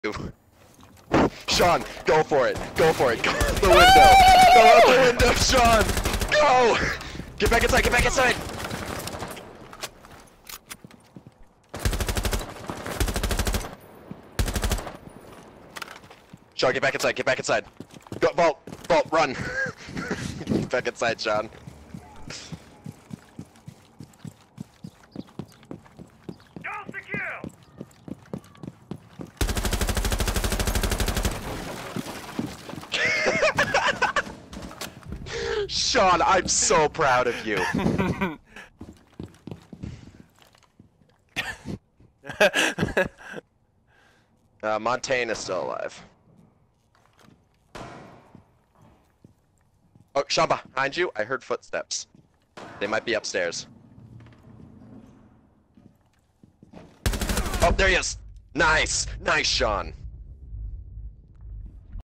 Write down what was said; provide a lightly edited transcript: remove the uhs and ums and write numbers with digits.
Sean, go for it. Go for it. Go out the window. Go out the window, Sean. Go. Get back inside. Get back inside. Sean, get back inside. Get back inside. Go, Vault. Vault, run. Get back inside, Sean. Sean, I'm so proud of you. Montaigne is still alive. Oh, Sean, behind you, I heard footsteps. They might be upstairs. Oh, there he is. Nice. Nice, Sean.